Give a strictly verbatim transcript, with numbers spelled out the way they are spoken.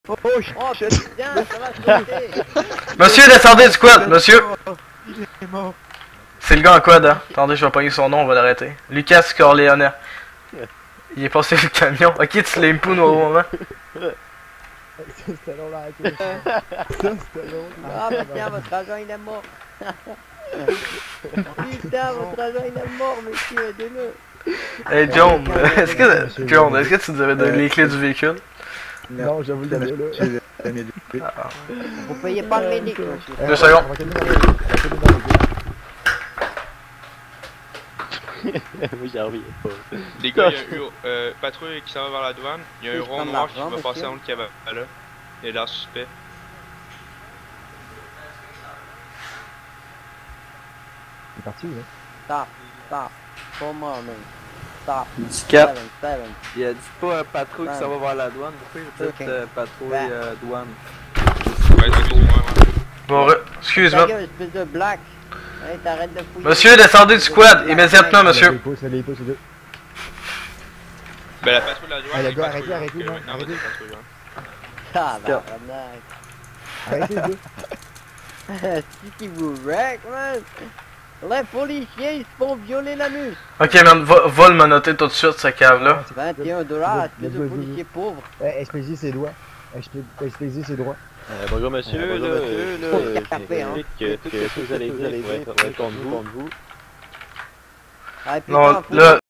Oh, oh putain, ça va sauter. Monsieur, descendez du quad, monsieur! Il est mort. C'est le gars en quad, hein. Attendez, je vais pogner son nom, on va l'arrêter. Lucas Corleone. Il est passé le camion. Ok, tu l'as impoun au moment. C'était long là, c'était long. Ah putain, votre agent il est mort. Putain, votre agent il est mort, monsieur, aidez-le. Hey John, est-ce que John, est-ce que tu nous avais donné les clés du véhicule? Non, j'avoue le là. Ah. Vous payez pas le médic, monsieur. Deux secondes. Oui, j'en reviens pas. Les gars, il y a une euh, patrouille qui s'en va vers la douane. Il y a un Je rond prends noir qui l'argent, va passer monsieur. entre le cabane là. Il a l'air suspect. C'est parti ou là? Stop, stop. Pour moi, man. Stop. Du cap. Seven, seven. Il a dit pas un patrouille qui s'en va vers la douane. Pourquoi il dit Ok. euh, patrouille euh, douane? Ouais, excuse-moi. Bon, re- Ta excuse-moi. gueule, espèce de black. Hey, t'arrêtes de fouiller. Monsieur, descendez du quad, immédiatement, monsieur. Les pouces, les pouces, les deux. Ben la patrouille de la douane. Ah, les c'est gars, une patrouille, arrêtez, donc, arrêtez, euh, maintenant, on va arrêtez. dire patrouille, hein. Ah, bah, tabarnak. Arrêtez les deux. Si qui vous wreck, man. Les policiers, ils se font violer la muse. Ok, man, va, va le menotter tout de suite, ce cave-là. vingt et un dollars, Let's espèce go, de let's go, policiers pauvres. Eh, expédiez ses doigts. Expédiez ses droits. Euh, bonjour monsieur, Euh, bonjour, là, monsieur, euh, là, là, euh, euh, café, hein. j'explique que, que, que vous allez dire, ouais, ouais, contre vous, contre vous. Ah, et puis Non, quand- là,